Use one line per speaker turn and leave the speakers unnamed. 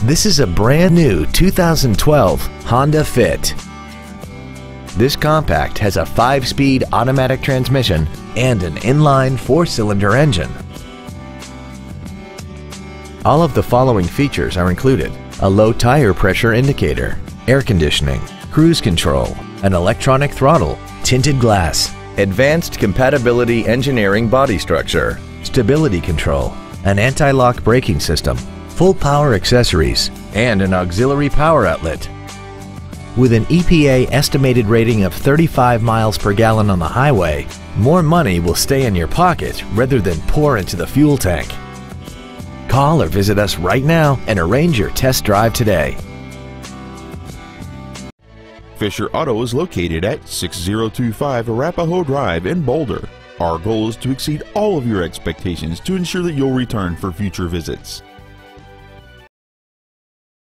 This is a brand new 2012 Honda Fit. This compact has a 5-speed automatic transmission and an inline 4-cylinder engine. All of the following features are included: a low tire pressure indicator, air conditioning, cruise control, an electronic throttle, tinted glass, advanced compatibility engineering body structure, stability control, an anti-lock braking system, full power accessories, and an auxiliary power outlet. With an EPA estimated rating of 35 miles per gallon on the highway, more money will stay in your pocket rather than pour into the fuel tank. Call or visit us right now and arrange your test drive today.
Fisher Auto is located at 6025 Arapahoe Drive in Boulder. Our goal is to exceed all of your expectations to ensure that you'll return for future visits.